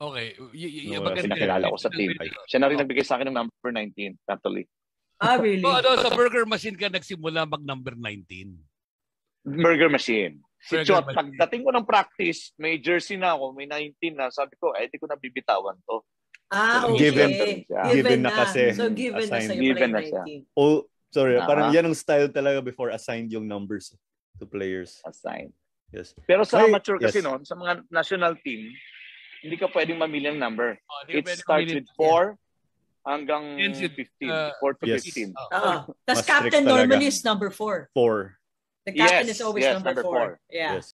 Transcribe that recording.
Okay. Pinakilala ko sa team. Siya na rin nagbigay sa akin ng number 19, actually. Really? Sa burger machine ka nagsimula mag-number 19? Burger machine. Si Chot, pagdating ko ng practice, may jersey na ako, may 19 na. Sabi ko, di ko na bibitawan to. Okay. Given na kasi. So, given na sa'yo pala yung 19. Oh, sorry. Parang yan ang style talaga before assigned yung numbers to players. Assigned. Yes. Pero sa amateur kasi noon, sa mga national team, hindi ka pwedeng mamili ng number. It starts with 4 hanggang 15. 4 to 15. Tapos captain normally is number 4. 4. The captain is always number 4. Yeah. Yes.